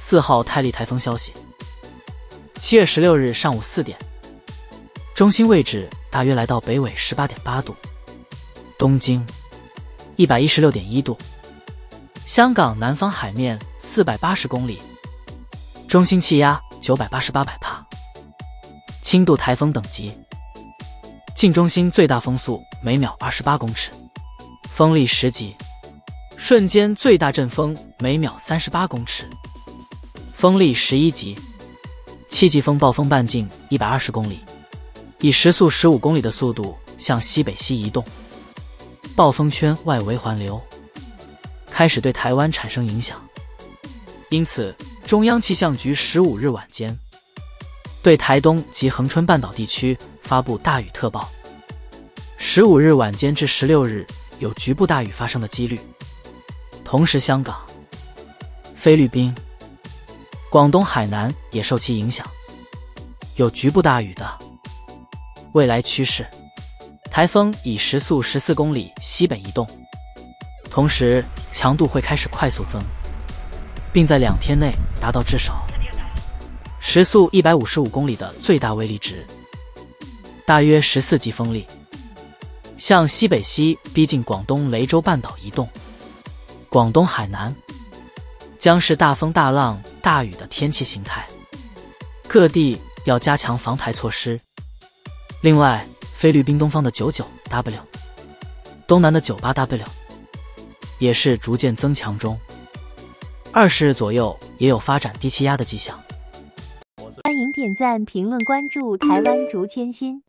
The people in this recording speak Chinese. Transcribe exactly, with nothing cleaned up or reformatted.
四号泰利台风消息。七月十六日上午四点，中心位置大约来到北纬十八点八度，东经一百一十六点一度，香港南方海面四百八十公里，中心气压九百八十八百帕，轻度台风等级。近中心最大风速每秒二十八公尺，风力十级，瞬间最大阵风每秒三十八公尺，风力十一级，七级风暴风半径一百二十公里，以时速十五公里的速度向西北西移动，暴风圈外围环流，开始对台湾产生影响。因此，中央气象局十五日晚间对台东及恒春半岛地区发布大雨特报。十五日晚间至十六日有局部大雨发生的几率。同时，香港、菲律宾、广东海南也受其影响，有局部大雨的。未来趋势，台风以时速十四公里西北移动，同时强度会开始快速增，并在两天内达到至少时速一百五十五公里的最大威力值，大约十四级风力，向西北西逼近广东雷州半岛移动。广东海南将是大风大浪大雨的天气形态，各地要加强防台措施。另外，菲律宾东方的 九九 W、 东南的 九八 W 也是逐渐增强中，二十日左右也有发展低气压的迹象。 欢迎点赞、评论、关注台湾竹签心。